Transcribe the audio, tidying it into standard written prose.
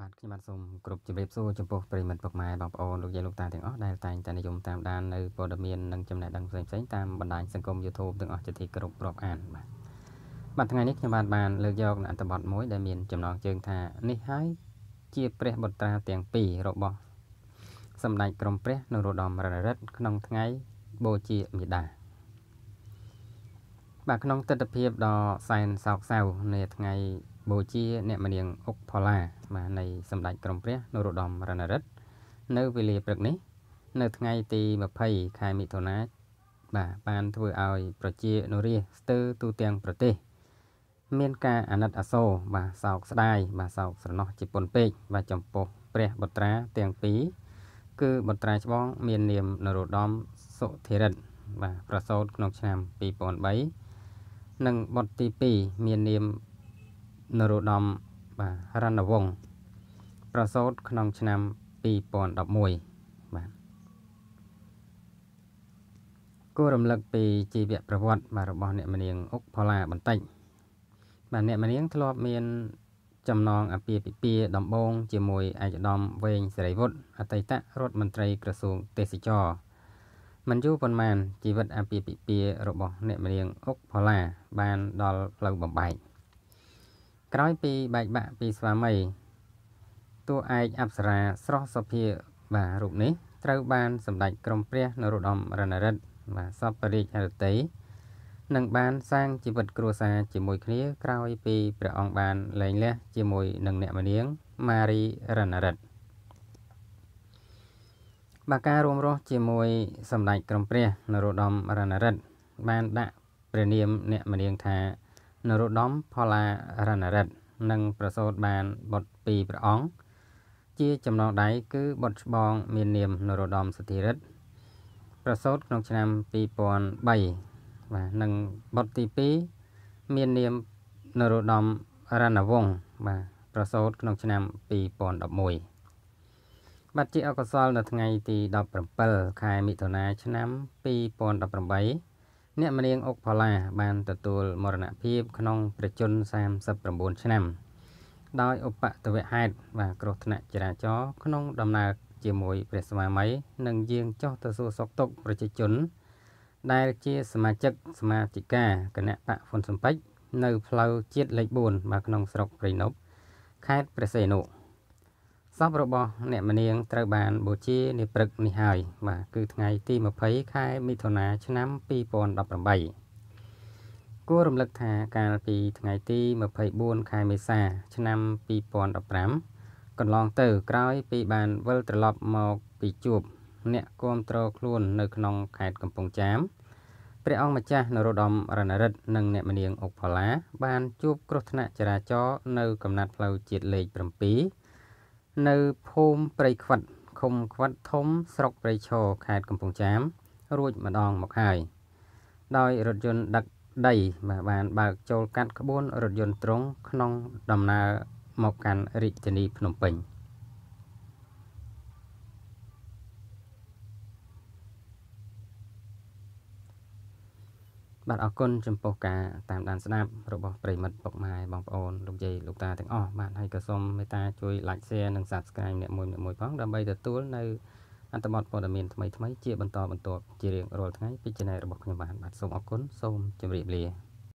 បាទខ្ញុំបាទសូមគ្រប់ជម្រាបសួរចំពោះប្រិយមិត្តពុកម៉ែបងប្អូនលោកយាយលោកតាទាំងអស់ដែលតែងតែនិយមតាមដាននៅព័ត៌មាននិងចំណេះដឹងផ្សេងៗតាមបណ្ដាញសង្គម YouTube ទាំងអស់ជាទីគោរពរាប់អានបាទថ្ងៃនេះខ្ញុំបានលើកយកអត្ថបទមួយដែលមានចំណងជើងថានេះហើយជាព្រះបុត្រាទាំងពីររបស់សម្ដេចក្រមព្រះនរោត្តមរណរដ្ឋក្នុងថ្ងៃបូជាមាតាបាទក្នុងទស្សនវិជ្ជាដ៏សែនសោកសៅនៃថ្ងៃបូជាអ្នកមនាងអុកផល្លាបាទនៃសម្ដេចក្រមព្រះនរោត្តមរណរដ្ឋនៅវេលាព្រឹកនេះនៅថ្ងៃទី20ខែមិថុនាបាទបានធ្វើឲ្យប្រជានុរាស្ត្រស្ទើរទូទាំងប្រទេសមានការអាណិតអាសូរបាទសោកស្ដាយបាទសោកស្រណោះជាពន់ពេកបាទចំពោះព្រះបុត្រាទាំងពីរគឺបុត្រាច្បងមាននាមនរោត្តមសុធិរិទ្ធបាទប្រសូតក្នុងឆ្នាំ2003និងបុត្រទី2មាននាមនរោត្តមបាទរណវង្សប្រសូតក្នុងឆ្នាំ2011បាទគួររំលឹកពីជីវប្រវត្តិបាទរបស់អ្នកមនាងអុកផល្លាបន្តិចបាទអ្នកមនាងធ្លាប់មានចំណងអាពាហ៍ពិពាហ៍ដំបូងជាមួយឯកឧត្តមវែងសេរីវុឌ្ឍអតីតរដ្ឋមន្ត្រីក្រសួងទេសចរមិនយូរប៉ុន្មានជីវិតអាពាហ៍ពិពាហ៍របស់អ្នកមនាងអុកផល្លាបានដល់ផ្លូវបំបែកក្រោយពីបែកបាក់ពីស្វាមីតួឯកអប្សរាស្រស់សុភាបាទរូបនេះត្រូវបានសម្ដេចក្រមព្រះនរោត្តមរណរដ្ឋបាទសពរាជហឫទ័យនិងបានសាងជីវិតគ្រួសារជាមួយគ្នាក្រោយពីព្រះអង្គបានលែងលះជាមួយនឹងអ្នកមនាងម៉ារីរណរដ្ឋបាទការរួមរស់ជាមួយសម្ដេចក្រមព្រះនរោត្តមរណរដ្ឋបានដាក់ព្រះនាមអ្នកមនាងថានរោត្តមផល្លារណរដ្ឋនិងប្រសូតបានបុត្រពីរព្រះអង្គជាចំណងដៃគឺបុត្រច្បងមាននាមនរោត្តមសុធិរិទ្ធប្រសូតក្នុងឆ្នាំ2003បាទនិងបុត្រទី2មាននាមនរោត្តមរណវង្សបាទប្រសូតក្នុងឆ្នាំ2011បាទជាអកុសលនៅថ្ងៃទី17ខែមិថុនាឆ្នាំ2018អ្នកមនាងអុកផល្លាបានទទួលមរណភាពក្នុងព្រះជន្ម39ឆ្នាំដោយឧបទ្ទវហេតុបាទគ្រោះថ្នាក់ចរាចរណ៍ក្នុងដំណើរជាមួយព្រះស្វាមីនិងយាងចុះទៅសួរសុខទុក្ខប្រជាជនដែលជាសមាជិកសមាជិកាគណៈបកហ៊ុនស៊ុនប៉ិចនៅផ្លូវជាតិលេខ4បាទក្នុងស្រុកព្រៃនប់ខេត្តព្រះសីហនុសពរបស់អ្នកមនាងត្រូវបានបូជានាព្រឹកនេះហើយបាទគឺថ្ងៃទី20ខែមិថុនាឆ្នាំ2018គួររំលឹកថាកាលពីថ្ងៃទី24ខែមេសាឆ្នាំ2015កន្លងទៅក្រោយពីបានវិលត្រឡប់មកពីជួបអ្នកគាំទ្រខ្លួននៅក្នុងខេត្តកំពង់ចាមព្រះអង្គម្ចាស់នរោត្តមរណរដ្ឋនិងអ្នកមនាងអុកផល្លាបានជួបគ្រោះថ្នាក់ចរាចរណ៍នៅកំណាត់ផ្លូវជាតិលេខ7នៅភូមិព្រៃខ្វិតឃុំខ្វិតធំស្រុកព្រៃឈរខេត្តកំពង់ចាមរួចម្ដងមកហើយដោយរថយន្តដឹកដីបានបើកចូលកាត់ក្បួនរថយន្តត្រង់ក្នុងដំណើរមកកាន់រាជធានីភ្នំពេញបាទអរគុណចំពោះការតាមដានស្ដាប់របស់ប្រិយមិត្តពុកម៉ែបងប្អូនលោកយាយលោកតាទាំងអស់បាទហើយក៏សូមមេត្តាជួយ like share និង subscribe អ្នកមួយផងដើម្បីទទួលនៅអត្ថបទព័ត៌មានថ្មីៗជាបន្តបន្ទាប់ជារៀងរាល់ថ្ងៃពី channel របស់ខ្ញុំបាទសូមអរគុណសូមជម្រាបលា